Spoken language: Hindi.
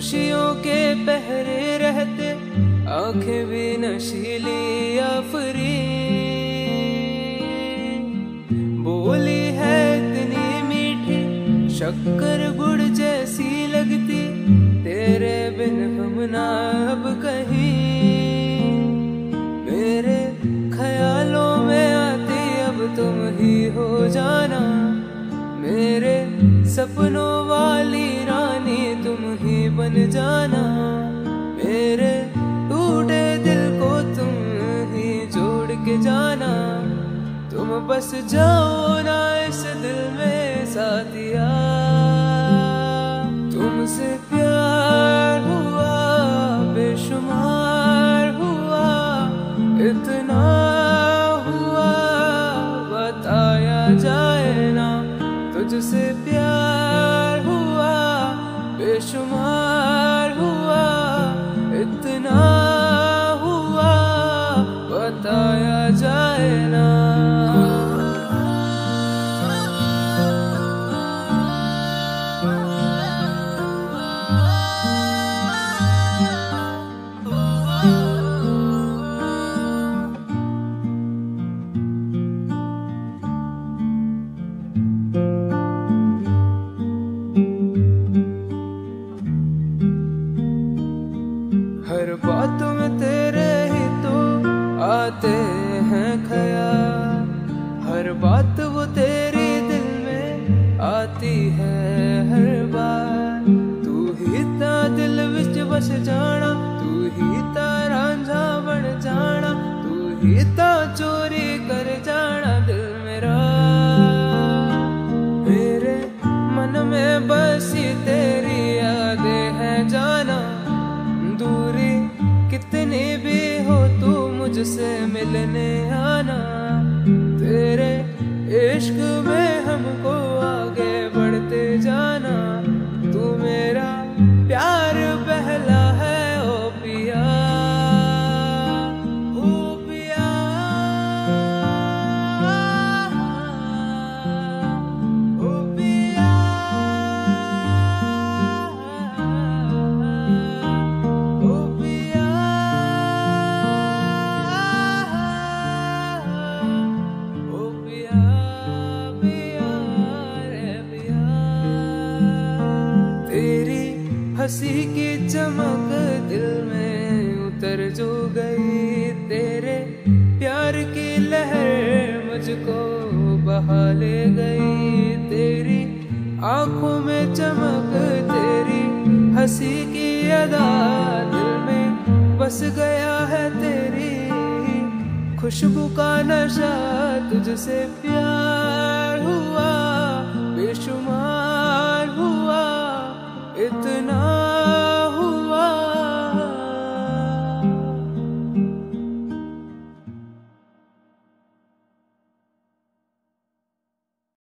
खुशियों के पहरे रहते, आंखें भी नशीली आफरी, बोली है इतनी मीठी, शक्कर गुड़ जैसी लगती, तेरे बिन हम ना अब कहीं। मेरे ख्यालों में आती अब तुम ही हो जाना, मेरे सपनों वाली रानी तुम ही बन जाना, मेरे टूटे दिल को तुम ही जोड़ के जाना। तुम बस जाओ ना इस दिल में साथिया, तुमसे प्यार हुआ बेशुमार हुआ, इतना हुआ बताया जाए ना। तुझसे प्यार हुआ बेशुमार हुआ, इतना हुआ बताया जाए ना। हर बात में तेरे ही तो आते हैं ख्याल, हर बात वो तेरी दिल में आती है हर बार। तू ही ता दिल विच बस जाना, तू ही ता रांझा बन जाना, तू ही ता चोरी कर जाना दिल मेरा। मेरे मन में बसी तेरी यादें हैं जाना, दूरी कितनी भी हो तू मुझसे मिलने आना। तेरे इश्क में हमको आगे बढ़ते जाना, तू मेरा प्यार पहला है ओ पिया, ओ पिया, ओ पिया, ओ पिया, ओ पिया, पिया रे पिया। तेरी हंसी की चमक दिल में उतर जो गई, तेरे प्यार की लहर मुझको बहा ले गई। तेरी आंखों में चमक, तेरी हंसी की अदा दिल में बस गया है, तेरी खुशबू का नशा। तुझसे प्यार